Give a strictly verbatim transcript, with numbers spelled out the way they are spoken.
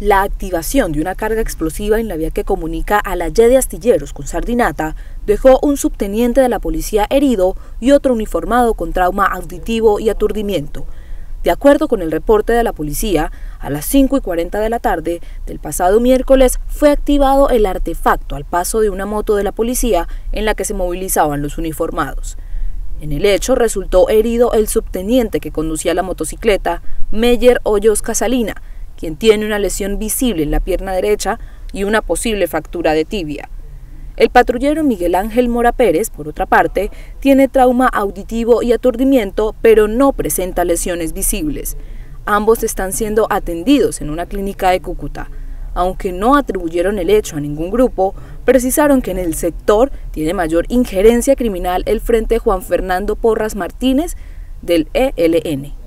La activación de una carga explosiva en la vía que comunica a la Y de Astilleros con Sardinata dejó un subteniente de la policía herido y otro uniformado con trauma auditivo y aturdimiento. De acuerdo con el reporte de la policía, a las cinco y cuarenta de la tarde del pasado miércoles fue activado el artefacto al paso de una moto de la policía en la que se movilizaban los uniformados. En el hecho resultó herido el subteniente que conducía la motocicleta, Meyer Hoyos Casalina, quien tiene una lesión visible en la pierna derecha y una posible fractura de tibia. El patrullero Miguel Ángel Mora Pérez, por otra parte, tiene trauma auditivo y aturdimiento, pero no presenta lesiones visibles. Ambos están siendo atendidos en una clínica de Cúcuta. Aunque no atribuyeron el hecho a ningún grupo, precisaron que en el sector tiene mayor injerencia criminal el Frente Juan Fernando Porras Martínez del E L N.